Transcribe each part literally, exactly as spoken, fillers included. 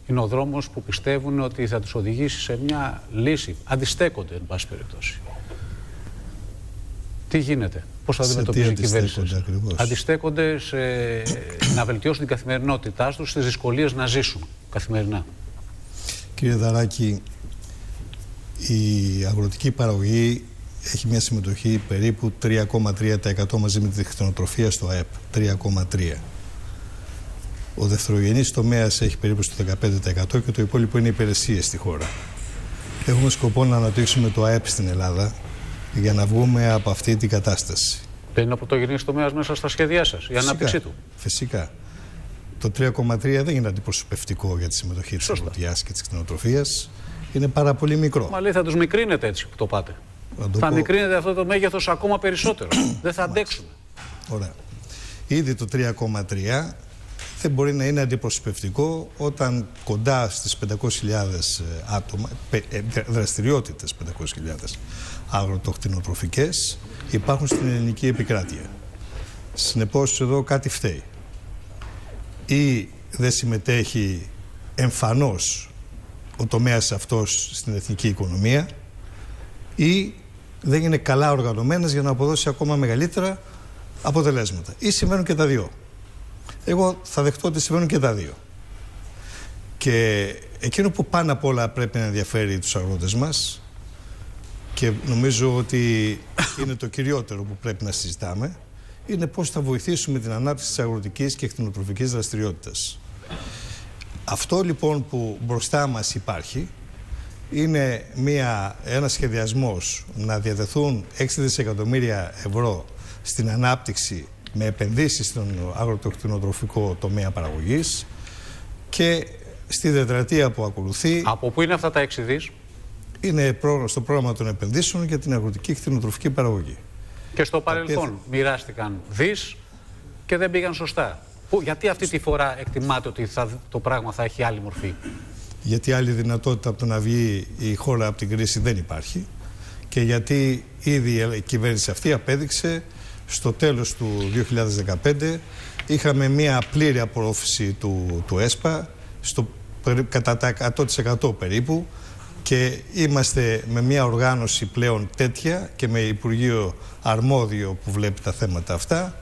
είναι ο δρόμος που πιστεύουν ότι θα τους οδηγήσει σε μια λύση. Αντιστέκονται, εν πάση περιπτώσει. Τι γίνεται, πώς θα αντιμετωπίζει η κυβέρνηση? Αντιστέκονται σε να βελτιώσουν την καθημερινότητά τους, στις δυσκολίες να ζήσουν καθημερινά. Κύριε Δαράκη, η αγροτική παραγωγή έχει μια συμμετοχή περίπου τρία κόμμα τρία τοις εκατό μαζί με τη κτηνοτροφία στο ΑΕΠ. τρία κόμμα τρία τοις εκατό. Ο δευτερογενής τομέας έχει περίπου στο δεκαπέντε τοις εκατό και το υπόλοιπο είναι υπηρεσίες στη χώρα. Έχουμε σκοπό να αναπτύξουμε το ΑΕΠ στην Ελλάδα για να βγούμε από αυτή την κατάσταση. Δεν είναι ο πρωτογενής τομέας μέσα στα σχέδιά σας, η ανάπτυξή του? Φυσικά. Το τρία κόμμα τρία δεν είναι αντιπροσωπευτικό για τη συμμετοχή της αγροτιάς και της κτηνοτροφίας. Είναι πάρα πολύ μικρό. Μα λέει θα τους μικρύνετε έτσι που το πάτε. Θα πω... μικρύνετε αυτό το μέγεθος ακόμα περισσότερο. Δεν θα αντέξουμε. Ωραία. Ήδη το τρία κόμμα τρία δεν μπορεί να είναι αντιπροσωπευτικό όταν κοντά στις πεντακόσιες χιλιάδες άτομα, δραστηριότητες πεντακόσιες χιλιάδες αγροτοκτηνοτροφικές υπάρχουν στην ελληνική επικράτεια. Συνεπώς εδώ κάτι φταίει. Ή δεν συμμετέχει εμφανώς ο τομέας αυτός στην εθνική οικονομία, ή δεν είναι καλά οργανωμένες για να αποδώσει ακόμα μεγαλύτερα αποτελέσματα. Ή συμβαίνουν και τα δύο. Εγώ θα δεχτώ ότι συμβαίνουν και τα δύο. Και εκείνο που πάνω απ' όλα πρέπει να ενδιαφέρει τους αγρότες μας, και νομίζω ότι είναι το κυριότερο που πρέπει να συζητάμε, είναι πώς θα βοηθήσουμε την ανάπτυξη της αγροτικής και κτηνοτροφικής δραστηριότητας. Αυτό λοιπόν που μπροστά μας υπάρχει είναι μια, ένας σχεδιασμός να διατεθούν έξι δισεκατομμύρια ευρώ στην ανάπτυξη με επενδύσεις στον αγροτοκτηνοτροφικό τομέα παραγωγής, και στη τετραετία που ακολουθεί... Από πού είναι αυτά τα έξι δις? Είναι στο πρόγραμμα των επενδύσεων για την αγροτική και κτηνοτροφική παραγωγή. Και στο παρελθόν θα... μοιράστηκαν δις και δεν πήγαν σωστά. Που, γιατί αυτή τη φορά εκτιμάται ότι θα, το πράγμα θα έχει άλλη μορφή? Γιατί άλλη δυνατότητα από το να βγει η χώρα από την κρίση δεν υπάρχει, και γιατί ήδη η κυβέρνηση αυτή απέδειξε στο τέλος του δύο χιλιάδες δεκαπέντε είχαμε μια πλήρη απορρόφηση του, του ΕΣΠΑ στο, κατά τα εκατό τοις εκατό περίπου, και είμαστε με μια οργάνωση πλέον τέτοια και με Υπουργείο αρμόδιο που βλέπει τα θέματα αυτά,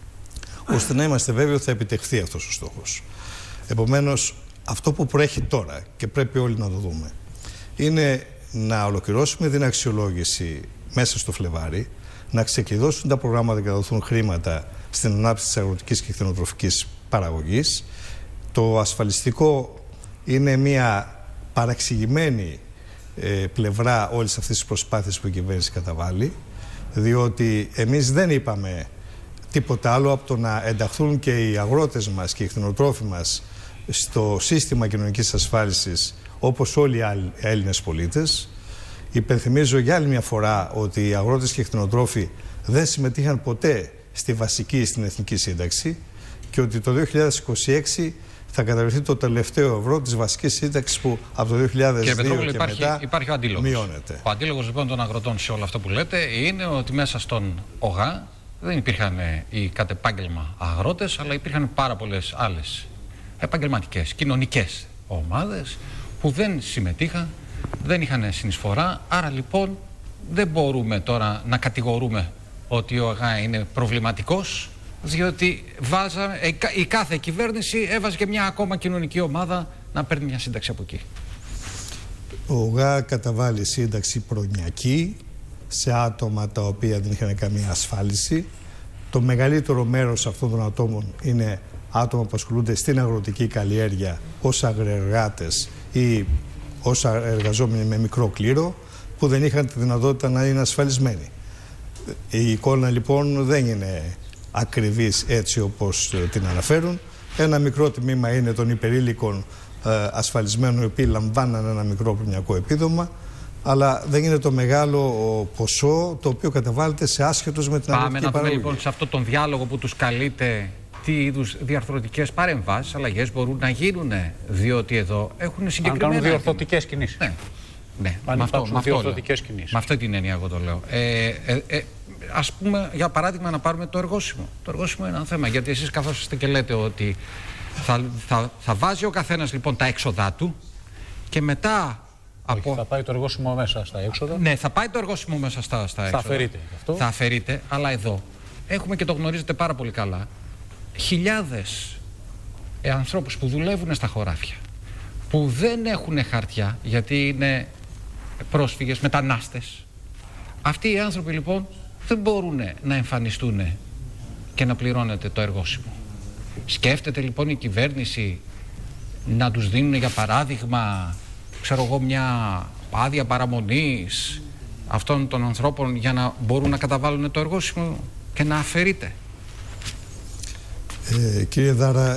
ώστε να είμαστε βέβαιοι ότι θα επιτευχθεί αυτός ο στόχος. Επομένως, αυτό που προέχει τώρα και πρέπει όλοι να το δούμε είναι να ολοκληρώσουμε την αξιολόγηση μέσα στο Φλεβάρι, να ξεκλειδώσουν τα προγράμματα και να δοθούν χρήματα στην ανάπτυξη της αγροτικής και κτηνοτροφικής παραγωγής. Το ασφαλιστικό είναι μια παραξηγημένη ε, πλευρά όλης αυτής της προσπάθειας που η κυβέρνηση καταβάλει, διότι εμείς δεν είπαμε τίποτα άλλο από το να ενταχθούν και οι αγρότες μας και οι κτηνοτρόφοι μας στο σύστημα κοινωνικής ασφάλισης όπως όλοι οι άλλοι Έλληνες πολίτες. Υπενθυμίζω για άλλη μια φορά ότι οι αγρότες και οι κτηνοτρόφοι δεν συμμετείχαν ποτέ στη βασική, στην εθνική σύνταξη, και ότι το δύο χιλιάδες είκοσι έξι θα καταβληθεί το τελευταίο ευρώ της βασικής σύνταξης που από το δύο χιλιάδες δύο και, και υπάρχει, μετά υπάρχει ο αντίλογος. Μειώνεται. Ο αντίλογος λοιπόν των αγροτών σε όλο αυτό που λέτε είναι ότι μέσα στον ΟΓΑ δεν υπήρχαν οι κατ' επάγγελμα αγρότες, αλλά υπήρχαν πάρα πολλές άλλες επαγγελματικές, κοινωνικές ομάδες που δεν συμμετείχαν, δεν είχαν συνεισφορά. Άρα λοιπόν δεν μπορούμε τώρα να κατηγορούμε ότι ο ΟΓΑ είναι προβληματικός, διότι βάζα, η κάθε κυβέρνηση έβαζε και μια ακόμα κοινωνική ομάδα να παίρνει μια σύνταξη από εκεί. Ο ΟΓΑ καταβάλει σύνταξη προνοιακή σε άτομα τα οποία δεν είχαν καμία ασφάλιση. Το μεγαλύτερο μέρος αυτών των ατόμων είναι άτομα που ασχολούνται στην αγροτική καλλιέργεια ως αγροεργάτες ή ως εργαζόμενοι με μικρό κλήρο, που δεν είχαν τη δυνατότητα να είναι ασφαλισμένοι. Η εικόνα λοιπόν δεν είναι ακριβής έτσι όπως την αναφέρουν. Ένα μικρό τμήμα είναι των υπερήλικων ε, ασφαλισμένων, οι οποίοι λαμβάναν ένα μικρό προνοιακό επίδομα, αλλά δεν είναι το μεγάλο ποσό το οποίο καταβάλλεται σε άσχετος με την Πάμε αγροτική να δούμε παραγωγή. Λοιπόν σε αυτόν τον διάλογο που τους καλείται τι είδους διαρθρωτικές παρεμβάσεις, αλλαγές μπορούν να γίνουν, διότι εδώ έχουν συγκεκριμένα... Αν κάνουν διορθωτικές κινήσεις. Ναι, ναι. Αν με, αυτό, με, αυτό κινήσεις. με αυτή την έννοια εγώ το λέω. Ε, ε, ε, ας πούμε, για παράδειγμα, να πάρουμε το εργόσιμο. Το εργόσιμο είναι ένα θέμα, γιατί εσείς καθώς είστε και λέτε ότι θα, θα, θα βάζει ο καθένας λοιπόν τα έξοδά του και μετά... Όχι, από... θα πάει το εργόσιμο μέσα στα έξοδα. Ναι, θα πάει το εργόσιμο μέσα στα, στα έξοδα. Θα αφαιρείται αυτό. Θα αφαιρείται, αλλά εδώ έχουμε, και το γνωρίζετε πάρα πολύ καλά, χιλιάδες ε, ανθρώπους που δουλεύουν στα χωράφια, που δεν έχουν χαρτιά γιατί είναι πρόσφυγες, μετανάστες. Αυτοί οι άνθρωποι λοιπόν δεν μπορούν να εμφανιστούν και να πληρώνεται το εργόσιμο. Σκέφτεται λοιπόν η κυβέρνηση να τους δίνουν για παράδειγμα, ξέρω εγώ, μια άδεια παραμονής αυτών των ανθρώπων για να μπορούν να καταβάλουν το εργόσιμο και να αφαιρείται? Ε, κύριε Δάρα,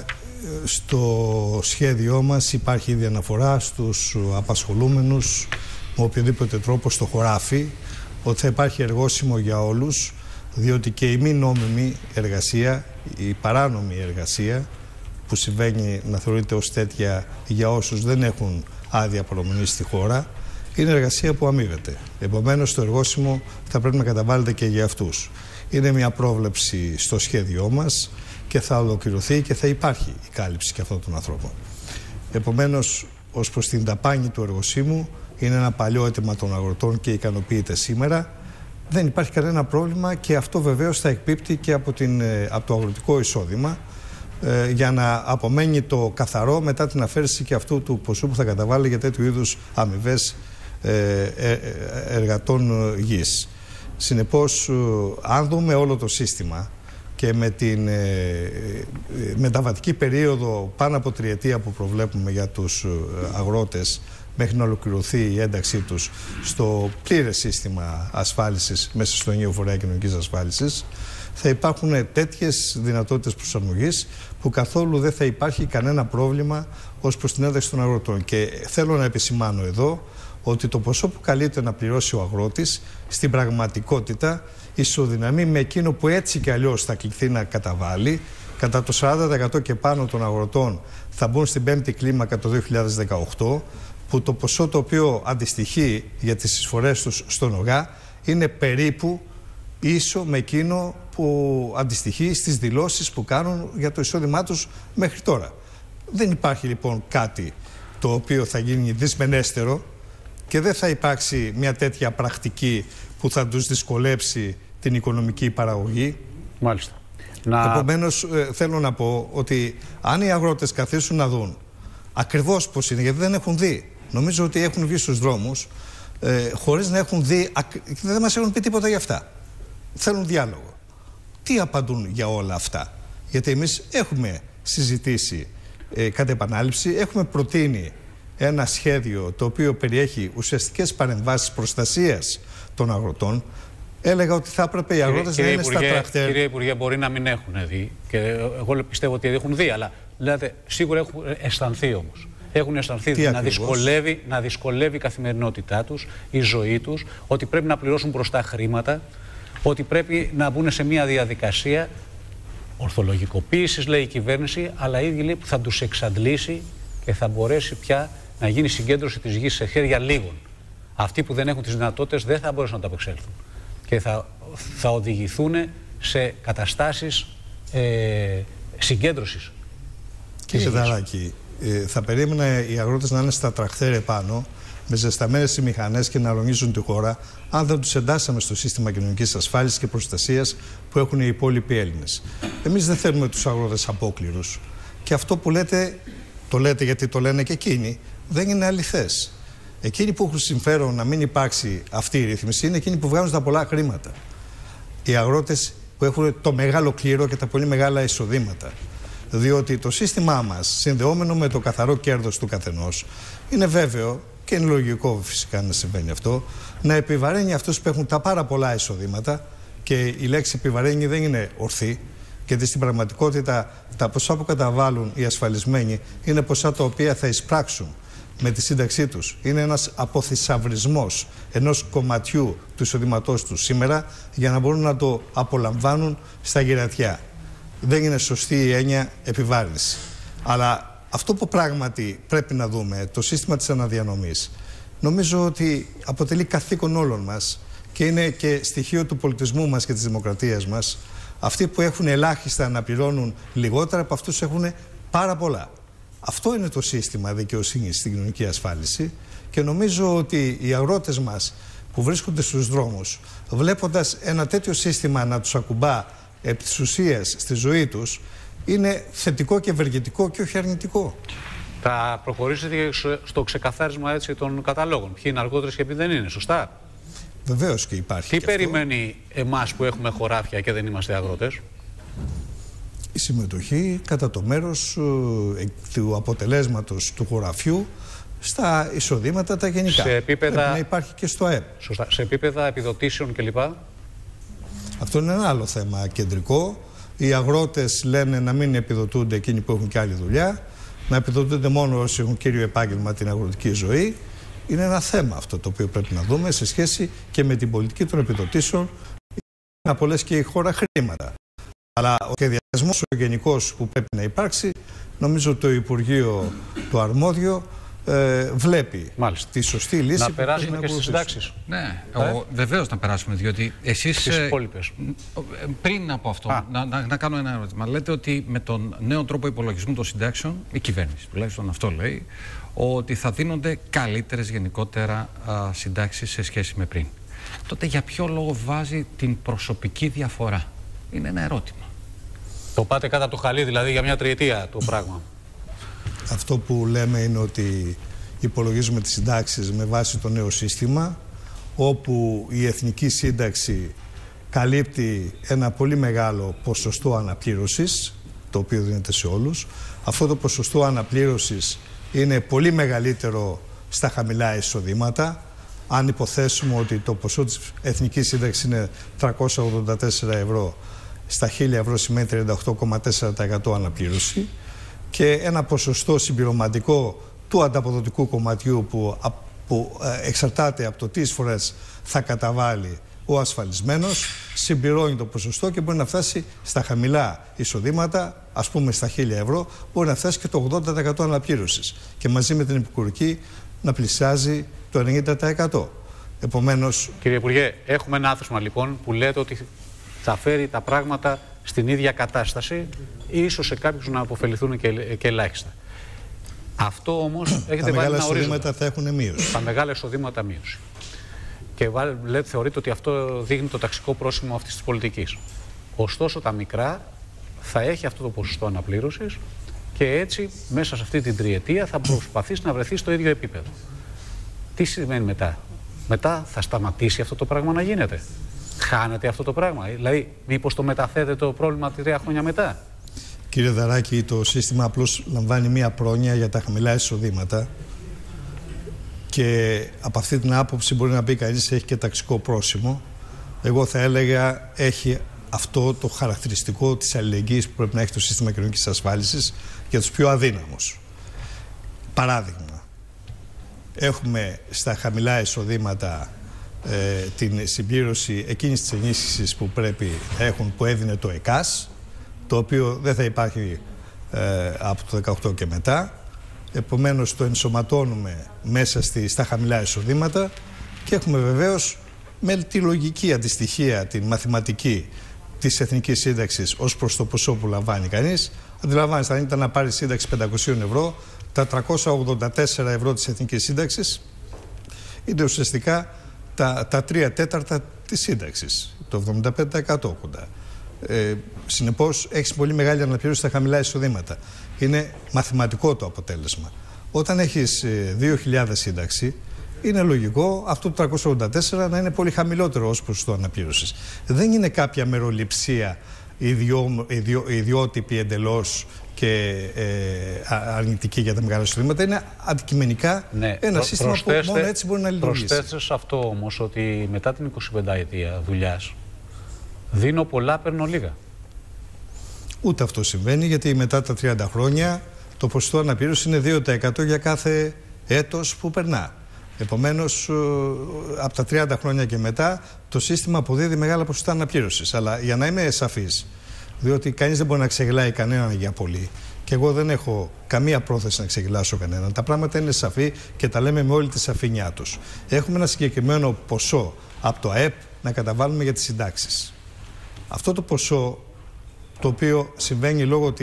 στο σχέδιό μας υπάρχει ήδη αναφορά στους απασχολούμενους με οποιοδήποτε τρόπο στο χωράφι ότι θα υπάρχει εργόσιμο για όλους, διότι και η μη νόμιμη εργασία, η παράνομη εργασία που συμβαίνει να θεωρείται ως τέτοια για όσους δεν έχουν άδεια παραμονής στη χώρα, είναι εργασία που αμείβεται. Επομένως το εργόσιμο θα πρέπει να καταβάλλεται και για αυτούς. Είναι μια πρόβλεψη στο σχέδιό μας και θα ολοκληρωθεί και θα υπάρχει η κάλυψη και αυτών των ανθρώπων. Επομένως, ως προς την δαπάνη του εργοσίμου, είναι ένα παλιό αίτημα των αγροτών και ικανοποιείται σήμερα. Δεν υπάρχει κανένα πρόβλημα και αυτό βεβαίως θα εκπίπτει και από, την, από το αγροτικό εισόδημα ε, για να απομένει το καθαρό μετά την αφαίρεση και αυτού του ποσού που θα καταβάλει για τέτοιου είδους αμοιβές ε, ε, εργατών γης. Συνεπώς, αν δούμε όλο το σύστημα και με την ε, μεταβατική περίοδο πάνω από τριετία που προβλέπουμε για τους αγρότες μέχρι να ολοκληρωθεί η ένταξή τους στο πλήρες σύστημα ασφάλισης μέσα στο ενιαίο φορέα κοινωνικής ασφάλισης, θα υπάρχουν τέτοιες δυνατότητες προσαρμογής που καθόλου δεν θα υπάρχει κανένα πρόβλημα ως προς την ένταξη των αγροτών. Και θέλω να επισημάνω εδώ ότι το ποσό που καλείται να πληρώσει ο αγρότης στην πραγματικότητα ισοδυναμεί με εκείνο που έτσι και αλλιώς θα κληθεί να καταβάλει. Κατά το σαράντα τοις εκατό και πάνω των αγροτών θα μπουν στην πέμπτη κλίμακα το δύο χιλιάδες δεκαοκτώ, που το ποσό το οποίο αντιστοιχεί για τις εισφορές τους στον ΟΓΑ είναι περίπου ίσο με εκείνο που αντιστοιχεί στις δηλώσεις που κάνουν για το εισόδημά τους μέχρι τώρα. Δεν υπάρχει λοιπόν κάτι το οποίο θα γίνει δυσμενέστερο και δεν θα υπάρξει μια τέτοια πρακτική που θα τους δυσκολέψει την οικονομική παραγωγή. Μάλιστα. Να... Επομένως, ε, θέλω να πω ότι αν οι αγρότες καθίσουν να δουν ακριβώς πώς είναι, γιατί δεν έχουν δει, νομίζω ότι έχουν βγει στους δρόμους ε, χωρίς να έχουν δει, δεν μας έχουν πει τίποτα για αυτά. Θέλουν διάλογο. Τι απαντούν για όλα αυτά? Γιατί εμείς έχουμε συζητήσει ε, κατ' επανάληψη, έχουμε προτείνει ένα σχέδιο το οποίο περιέχει ουσιαστικές παρεμβάσεις προστασίας των αγροτών. Έλεγα ότι θα έπρεπε οι αγρότες να είναι Υπουργέ, στα τρακτέρ. Κύριε Υπουργέ, μπορεί να μην έχουν δει και εγώ πιστεύω ότι έχουν δει, αλλά δηλαδή, σίγουρα έχουν αισθανθεί όμως. Έχουν αισθανθεί να δυσκολεύει, να δυσκολεύει η καθημερινότητά τους, η ζωή τους, ότι πρέπει να πληρώσουν μπροστά χρήματα, ότι πρέπει να μπουν σε μια διαδικασία ορθολογικοποίησης, λέει η κυβέρνηση, αλλά ήδη λέει που θα τους εξαντλήσει και θα μπορέσει πια να γίνει συγκέντρωση της γης σε χέρια λίγων. Αυτοί που δεν έχουν τις δυνατότητες δεν θα μπορέσουν να τα απεξέλθουν και θα, θα οδηγηθούν σε καταστάσεις ε, συγκέντρωσης. Κύριε Δαράκη, ε, θα περίμενα οι αγρότες να είναι στα τρακτέρ επάνω με ζεσταμένες οι μηχανές και να αλωνίζουν τη χώρα, αν δεν τους εντάσσαμε στο σύστημα κοινωνικής ασφάλισης και προστασίας που έχουν οι υπόλοιποι Έλληνες. Εμείς δεν θέλουμε τους αγρότες απόκληρους. Και αυτό που λέτε, το λέτε γιατί το λένε και εκείνοι, δεν είναι αληθές. Εκείνοι που έχουν συμφέρον να μην υπάρξει αυτή η ρύθμιση είναι εκείνοι που βγάζουν τα πολλά χρήματα. Οι αγρότες που έχουν το μεγάλο κλήρο και τα πολύ μεγάλα εισοδήματα. Διότι το σύστημά μας, συνδεόμενο με το καθαρό κέρδος του καθενός, είναι βέβαιο και είναι λογικό φυσικά να συμβαίνει αυτό, να επιβαρύνει αυτούς που έχουν τα πάρα πολλά εισοδήματα, και η λέξη επιβαρύνει δεν είναι ορθή, γιατί στην πραγματικότητα τα ποσά που καταβάλουν οι ασφαλισμένοι είναι ποσά τα οποία θα εισπράξουν με τη σύνταξή τους. Είναι ένας αποθυσαυρισμός ενός κομματιού του εισοδήματός τους σήμερα για να μπορούν να το απολαμβάνουν στα γερατιά. Δεν είναι σωστή η έννοια επιβάρυνση. Αλλά αυτό που πράγματι πρέπει να δούμε, το σύστημα της αναδιανομής, νομίζω ότι αποτελεί καθήκον όλων μας και είναι και στοιχείο του πολιτισμού μας και της δημοκρατίας μας. Αυτοί που έχουν ελάχιστα να πληρώνουν λιγότερα, από αυτούς έχουν Πάρα πολλά. Αυτό είναι το σύστημα δικαιοσύνης στην κοινωνική ασφάλιση και νομίζω ότι οι αγρότες μας που βρίσκονται στους δρόμους, βλέποντας ένα τέτοιο σύστημα να τους ακουμπά επί της ουσίας στη ζωή τους, είναι θετικό και ευεργετικό και όχι αρνητικό. Θα προχωρήσετε στο ξεκαθάρισμα έτσι των καταλόγων. Ποιοι είναι αργότερες και ποιοι δεν είναι, σωστά? Βεβαίως και υπάρχει. Τι και περιμένει αυτό. Εμάς που έχουμε χωράφια και δεν είμαστε αγρότες? Η συμμετοχή κατά το μέρος ε, του αποτελέσματος του χωραφιού στα εισοδήματα τα γενικά. Σε επίπεδα... Πρέπει να υπάρχει και στο ΑΕΠ. Σωστά. Σε επίπεδα επιδοτήσεων κλπ. Αυτό είναι ένα άλλο θέμα κεντρικό. Οι αγρότες λένε να μην επιδοτούνται εκείνοι που έχουν και άλλη δουλειά, να επιδοτούνται μόνο όσοι έχουν κύριο επάγγελμα την αγροτική ζωή. Είναι ένα θέμα αυτό το οποίο πρέπει να δούμε σε σχέση και με την πολιτική των επιδοτήσεων. Να απολέσει και η χώρα χρήματα. Αλλά ο σχεδιασμός ο γενικός που πρέπει να υπάρξει, νομίζω το Υπουργείο το αρμόδιο ε, βλέπει Μάλιστα. τη σωστή λύση. Να περάσουμε και στις συντάξεις. Ναι, ε? βεβαίως να περάσουμε, διότι εσείς τις υπόλοιπες. Πριν από αυτό, να, να, να κάνω ένα ερώτημα. Λέτε ότι με τον νέο τρόπο υπολογισμού των συντάξεων, η κυβέρνηση τουλάχιστον αυτό λέει, ότι θα δίνονται καλύτερες γενικότερα α, συντάξεις σε σχέση με πριν. Τότε για ποιο λόγο βάζει την προσωπική διαφορά? Είναι ένα ερώτημα. Το πάτε κάτω από το χαλί, δηλαδή για μια τριετία το πράγμα. Αυτό που λέμε είναι ότι υπολογίζουμε τις συντάξεις με βάση το νέο σύστημα, όπου η εθνική σύνταξη καλύπτει ένα πολύ μεγάλο ποσοστό αναπλήρωσης, το οποίο δίνεται σε όλους. Αυτό το ποσοστό αναπλήρωσης είναι πολύ μεγαλύτερο στα χαμηλά εισοδήματα. Αν υποθέσουμε ότι το ποσό της εθνικής σύνταξης είναι τριακόσια ογδόντα τέσσερα ευρώ, στα χίλια ευρώ σημαίνει τριάντα οκτώ κόμμα τέσσερα τοις εκατό αναπλήρωση και ένα ποσοστό συμπληρωματικό του ανταποδοτικού κομματιού που, που εξαρτάται από το τι φορές θα καταβάλει ο ασφαλισμένος, συμπληρώνει το ποσοστό και μπορεί να φτάσει στα χαμηλά εισοδήματα, ας πούμε στα χίλια ευρώ, μπορεί να φτάσει και το ογδόντα τοις εκατό αναπλήρωσης και μαζί με την επικουρική να πλησιάζει το ενενήντα τοις εκατό. Επομένως... Κύριε Υπουργέ, έχουμε ένα άθροισμα λοιπόν που λέτε ότι θα φέρει τα πράγματα στην ίδια κατάσταση ή ίσως σε κάποιους να αποφεληθούν και, και ελάχιστα. Αυτό όμως έχετε βάλει ένα ορίζοντα. Τα μεγάλα εισοδήματα θα έχουν μείωση. Τα μεγάλα εισοδήματα μείωση. Και λέτε, θεωρείτε ότι αυτό δείχνει το ταξικό πρόσημο αυτής της πολιτικής. Ωστόσο τα μικρά θα έχει αυτό το ποσοστό αναπλήρωσης και έτσι μέσα σε αυτή την τριετία θα προσπαθήσει να βρεθεί στο ίδιο επίπεδο. Τι σημαίνει μετά? Μετά θα σταματήσει αυτό το πράγμα να γίνεται? Χάνεται αυτό το πράγμα? Δηλαδή, μήπως το μεταθέτει το πρόβλημα τρία χρόνια μετά? Κύριε Δαράκη, το σύστημα απλώς λαμβάνει μία πρόνοια για τα χαμηλά εισοδήματα και από αυτή την άποψη μπορεί να πει κανείς έχει και ταξικό πρόσημο. Εγώ θα έλεγα έχει αυτό το χαρακτηριστικό της αλληλεγγύης που πρέπει να έχει το σύστημα κοινωνικής ασφάλισης για τους πιο αδύναμους. Παράδειγμα, έχουμε στα χαμηλά εισοδήματα ε, την συμπλήρωση εκείνης της ενίσχυσης που πρέπει να έχουν, που έδινε το ΕΚΑΣ, το οποίο δεν θα υπάρχει ε, από το δεκαοκτώ και μετά. Επομένως το ενσωματώνουμε μέσα στη, στα χαμηλά εισοδήματα και έχουμε βεβαίως με τη λογική αντιστοιχεία, την μαθηματική της εθνικής σύνταξης ως προς το ποσό που λαμβάνει κανείς. Αντιλαμβάνεστε, αν ήταν να πάρει σύνταξη πεντακόσια ευρώ, τα τριακόσια ογδόντα τέσσερα ευρώ της εθνικής σύνταξης είναι ουσιαστικά τα, τα τρία τέταρτα της σύνταξης, το εβδομήντα πέντε τοις εκατό κοντά. Ε, συνεπώς έχεις πολύ μεγάλη αναπλήρωση στα χαμηλά εισοδήματα. Είναι μαθηματικό το αποτέλεσμα. Όταν έχεις ε, δύο χιλιάδες σύνταξη, είναι λογικό αυτό το τριακόσια ογδόντα τέσσερα να είναι πολύ χαμηλότερο ως ποσοστό αναπλήρωσης. Δεν είναι κάποια μεροληψία ιδιό, ιδιό, ιδιότυπη εντελώς και ε, αρνητική για τα μεγάλα εισοδήματα. Είναι αντικειμενικά ναι, ένα προ, σύστημα που μόνο έτσι μπορεί να λειτουργήσει. Προσθέστε σε αυτό όμως ότι μετά την εικοσιπενταετία δουλειάς δίνω πολλά, παίρνω λίγα. Ούτε αυτό συμβαίνει, γιατί μετά τα τριάντα χρόνια το ποσοστό αναπλήρωσης είναι δύο τοις εκατό για κάθε έτος που περνά. Επομένως, από τα τριάντα χρόνια και μετά το σύστημα αποδίδει μεγάλα ποσοστά αναπλήρωσης. Αλλά για να είμαι σαφής, διότι κανείς δεν μπορεί να ξεγελάει κανέναν για πολύ και εγώ δεν έχω καμία πρόθεση να ξεγελάσω κανέναν. Τα πράγματα είναι σαφή και τα λέμε με όλη τη σαφήνειά τους. Έχουμε ένα συγκεκριμένο ποσό από το ΑΕΠ να καταβάλουμε για τις συντάξεις. Αυτό το ποσό, το οποίο συμβαίνει λόγω της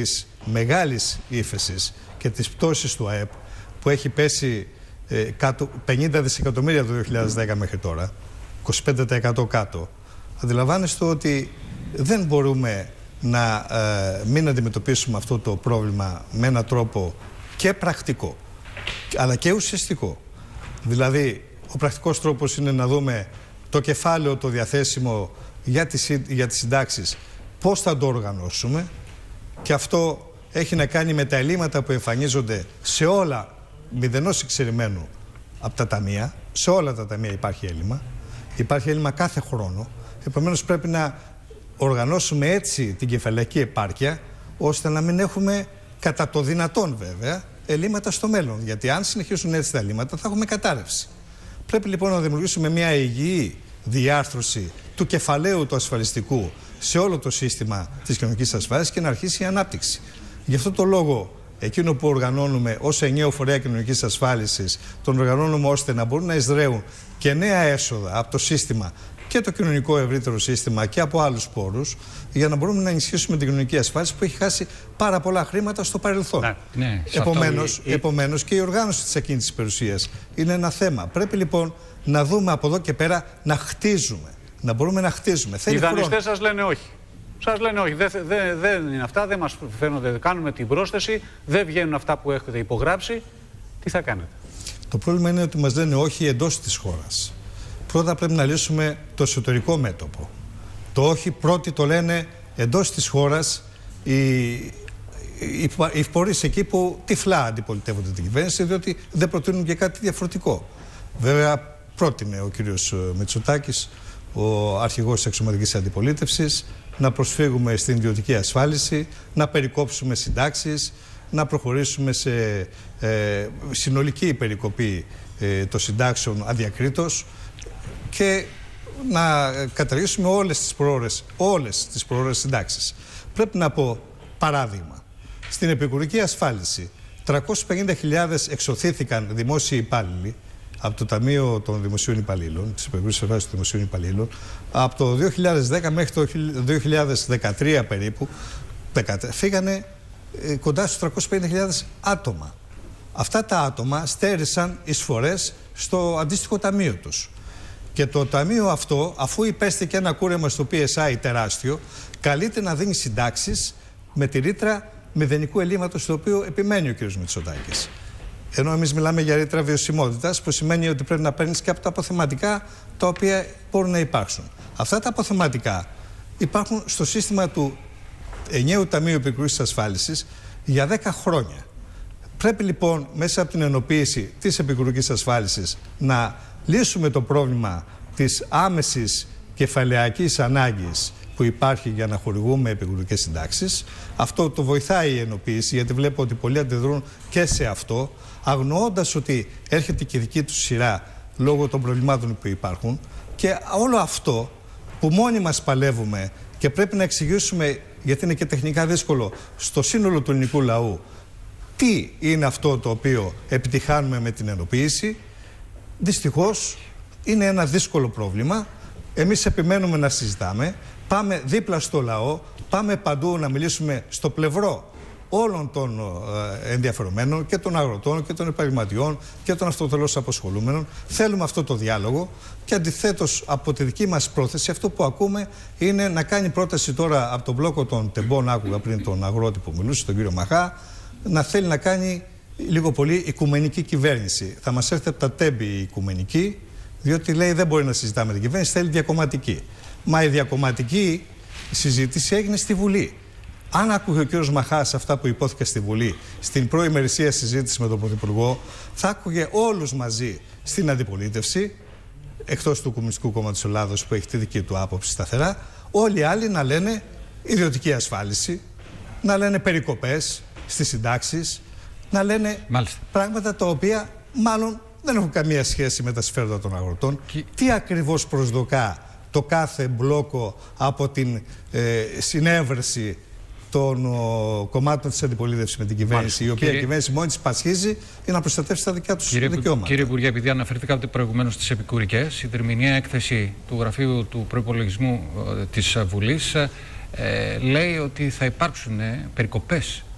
μεγάλης ύφεσης και της πτώσης του ΑΕΠ που έχει πέσει ε, κάτω, πενήντα δισεκατομμύρια από το δύο χιλιάδες δέκα μέχρι τώρα, είκοσι πέντε τοις εκατό κάτω, αντιλαμβάνεστε ότι δεν μπορούμε να ε, μην αντιμετωπίσουμε αυτό το πρόβλημα με έναν τρόπο και πρακτικό αλλά και ουσιαστικό. Δηλαδή, ο πρακτικός τρόπος είναι να δούμε το κεφάλαιο το διαθέσιμο για τις, για τις συντάξεις, πώς θα το οργανώσουμε, και αυτό έχει να κάνει με τα ελλείμματα που εμφανίζονται σε όλα, μηδενός εξαιρεμένου από τα ταμεία. Σε όλα τα ταμεία υπάρχει έλλειμμα. Υπάρχει έλλειμμα κάθε χρόνο. Επομένως πρέπει να οργανώσουμε έτσι την κεφαλαϊκή επάρκεια, ώστε να μην έχουμε, κατά το δυνατόν βέβαια, ελλείμματα στο μέλλον. Γιατί αν συνεχίσουν έτσι τα ελλείμματα θα έχουμε κατάρρευση. Πρέπει λοιπόν να δημιουργήσουμε μια υγιή διάρθρωση του κεφαλαίου του ασφαλιστικού σε όλο το σύστημα της κοινωνικής ασφάλισης και να αρχίσει η ανάπτυξη. Γι' αυτό το λόγο, εκείνο που οργανώνουμε ως ενιαίο φορέα κοινωνικής ασφάλισης, τον οργανώνουμε ώστε να μπορούν να εισραίουν και νέα έσοδα από το σύστημα και το κοινωνικό ευρύτερο σύστημα και από άλλους πόρους, για να μπορούμε να ενισχύσουμε την κοινωνική ασφάλιση που έχει χάσει πάρα πολλά χρήματα στο παρελθόν. Ναι, ναι, επομένως, η... επομένως και η οργάνωση της ακίνητης περιουσίας είναι ένα θέμα. Πρέπει λοιπόν να δούμε από εδώ και πέρα να χτίζουμε. Να μπορούμε να χτίζουμε. Οι δανειστές σας λένε όχι. Σας λένε όχι, δεν δε, δε είναι αυτά, δεν μας φαίνονται, κάνουμε την πρόσθεση, δεν βγαίνουν αυτά που έχετε υπογράψει. Τι θα κάνετε? Το πρόβλημα είναι ότι μας λένε όχι εντός της χώρας. Πρώτα πρέπει να λύσουμε το εσωτερικό μέτωπο. Το όχι πρώτοι το λένε εντός της χώρας οι, οι, οι φορείς εκεί που τυφλά αντιπολιτεύονται την κυβέρνηση, διότι δεν προτείνουν και κάτι διαφορετικό. Βέβαια πρότεινε ο κύριος Μητσοτάκης, ο αρχηγός της εξωματικής αντιπολίτευσης, να προσφύγουμε στην ιδιωτική ασφάλιση, να περικόψουμε συντάξεις, να προχωρήσουμε σε ε, συνολική περικοπή ε, των συντάξεων αδιακρίτως και να καταργήσουμε όλες τις προώρες, όλες τις προώρες συντάξεις. Πρέπει να πω παράδειγμα. Στην επικουρική ασφάλιση τριακόσιες πενήντα χιλιάδες εξωθήθηκαν δημόσιοι υπάλληλοι από το Ταμείο των Δημοσίων Υπαλλήλων, της Επικουρικής Ασφάλισης των Δημοσίων Υπαλλήλων, από το δύο χιλιάδες δέκα μέχρι το δύο χιλιάδες δεκατρία περίπου, φύγανε ε, κοντά στους τριακόσιες πενήντα χιλιάδες άτομα. Αυτά τα άτομα στέρισαν εισφορές στο αντίστοιχο ταμείο τους. Και το ταμείο αυτό, αφού υπέστη ένα κούρεμα στο πι ες άι τεράστιο, καλείται να δίνει συντάξεις με τη ρήτρα μηδενικού ελλείμματος, στο οποίο επιμένει ο κ. Μητσοτάκης. Ενώ εμείς μιλάμε για ρήτρα βιωσιμότητας, που σημαίνει ότι πρέπει να παίρνεις και από τα αποθεματικά τα οποία μπορούν να υπάρξουν. Αυτά τα αποθεματικά υπάρχουν στο σύστημα του ενιαίου Ταμείου Επικουρικής Ασφάλισης για δέκα χρόνια. Πρέπει λοιπόν μέσα από την ενοποίηση της επικουρικής ασφάλισης να λύσουμε το πρόβλημα της άμεσης κεφαλαιακής ανάγκης που υπάρχει για να χορηγούμε επικουρικές συντάξεις. Αυτό το βοηθάει η ενοποίηση, γιατί βλέπω ότι πολλοί αντιδρούν και σε αυτό, αγνοώντας ότι έρχεται και η δική τους σειρά λόγω των προβλημάτων που υπάρχουν. Και όλο αυτό που μόνοι μας παλεύουμε και πρέπει να εξηγήσουμε, γιατί είναι και τεχνικά δύσκολο, στο σύνολο του ελληνικού λαού, τι είναι αυτό το οποίο επιτυχάνουμε με την ενοποίηση, δυστυχώς είναι ένα δύσκολο πρόβλημα. Εμείς επιμένουμε να συζητάμε, πάμε δίπλα στο λαό, πάμε παντού να μιλήσουμε στο πλευρό όλων των ε, ενδιαφερομένων, και των αγροτών και των επαγγελματιών και των αυτοτελώς απασχολούμενων. Θέλουμε αυτό το διάλογο και αντιθέτως από τη δική μας πρόθεση, αυτό που ακούμε είναι να κάνει πρόταση τώρα από τον μπλόκο των τεμπών, άκουγα πριν τον αγρότη που μιλούσε, τον κύριο Μαχά, να θέλει να κάνει λίγο πολύ οικουμενική κυβέρνηση. Θα μας έρθει από τα τέμπη η οικουμενική, διότι λέει δεν μπορεί να συζητάμε την κυβέρνηση, θέλει διακομματική. Μα η διακομματική συζήτηση έγινε στη Βουλή. Αν άκουγε ο κ. Μαχάς αυτά που υπόθηκε στη Βουλή, στην προημερησία συζήτηση με τον Πρωθυπουργό, θα άκουγε όλους μαζί στην αντιπολίτευση, εκτός του Κομμουνιστικού Κόμματος Ελλάδος που έχει τη δική του άποψη σταθερά, όλοι οι άλλοι να λένε ιδιωτική ασφάλιση, να λένε περικοπές στις συντάξεις, να λένε Μάλιστα. πράγματα τα οποία μάλλον δεν έχουν καμία σχέση με τα συμφέροντα των αγροτών. Και... Τι ακριβώς προσδοκά το κάθε μπλόκο από την ε, συνέβρεση των ο, κομμάτων της αντιπολίτευσης με την κυβέρνηση, Μάλιστα. η οποία κύριε... η κυβέρνηση μόνη της πασχίζει για να προστατεύσει τα δικιά τους κύριε, δικαιώματα. Κύριε Υπουργέ, επειδή αναφερθήκατε προηγουμένως στις επικουρικές, η τριμηνιαία έκθεση του Γραφείου του Προϋπολογισμού ε, της Βουλής ε, λέει ότι θα υπάρξουν ε, περικοπές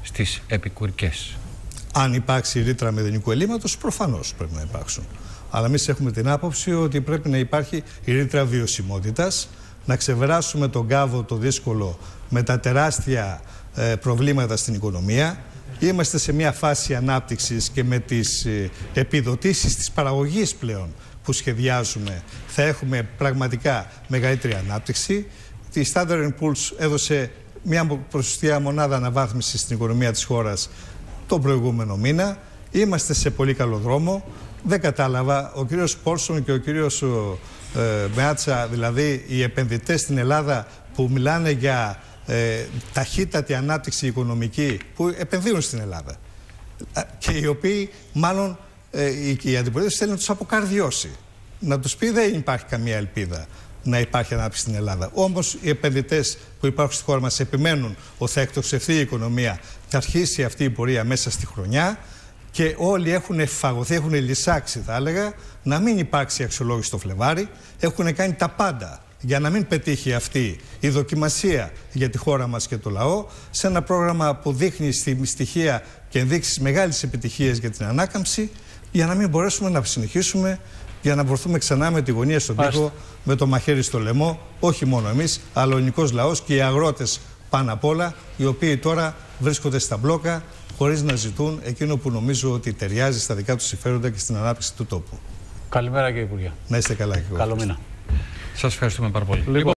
στις επικουρικές. Αν υπάρξει ρήτρα μηδενικού ελλείμματος, προφανώς πρέπει να υπάρξουν. Αλλά εμείς έχουμε την άποψη ότι πρέπει να υπάρχει η ρήτρα βιωσιμότητας, να ξεπεράσουμε τον κάβο το δύσκολο με τα τεράστια ε, προβλήματα στην οικονομία. Είμαστε σε μια φάση ανάπτυξης και με τις ε, επιδοτήσεις της παραγωγής πλέον που σχεδιάζουμε θα έχουμε πραγματικά μεγαλύτερη ανάπτυξη. Η Standard and Poor's έδωσε μια ποσοστιαία μονάδα αναβάθμισης στην οικονομία της χώρας τον προηγούμενο μήνα. Είμαστε σε πολύ καλό δρόμο. Δεν κατάλαβα, ο κύριος Πόλσον και ο κύριος ε, Μεάτσα, δηλαδή οι επενδυτές στην Ελλάδα που μιλάνε για ε, ταχύτατη ανάπτυξη οικονομική, που επενδύουν στην Ελλάδα και οι οποίοι μάλλον ε, η, η αντιπολίτευση θέλει να τους αποκαρδιώσει. Να τους πει δεν υπάρχει καμία ελπίδα να υπάρχει ανάπτυξη στην Ελλάδα. Όμως οι επενδυτές που υπάρχουν στη χώρα μας επιμένουν ότι θα εκτοξευθεί η οικονομία, θα αρχίσει αυτή η πορεία μέσα στη χρονιά και όλοι έχουν φαγωθεί, έχουν λυσάξει θα έλεγα, να μην υπάρξει αξιολόγηση το Φλεβάρι. Έχουν κάνει τα πάντα για να μην πετύχει αυτή η δοκιμασία για τη χώρα μας και το λαό σε ένα πρόγραμμα που δείχνει στοιχεία και ενδείξεις μεγάλης επιτυχίας για την ανάκαμψη, για να μην μπορέσουμε να συνεχίσουμε, για να βρεθούμε ξανά με τη γωνία στον τοίχο, με το μαχαίρι στο λαιμό, όχι μόνο εμείς, αλλά ο ελληνικός λαός και οι αγρότες πάνω απ' όλα, οι οποίοι τώρα βρίσκονται στα μπλόκα χωρίς να ζητούν εκείνο που νομίζω ότι ταιριάζει στα δικά τους συμφέροντα και στην ανάπτυξη του τόπου. Καλημέρα κύριε Υπουργέ. Να είστε καλά και εγώ. Καλό μήνα. Σας ευχαριστούμε πάρα πολύ. Λοιπόν,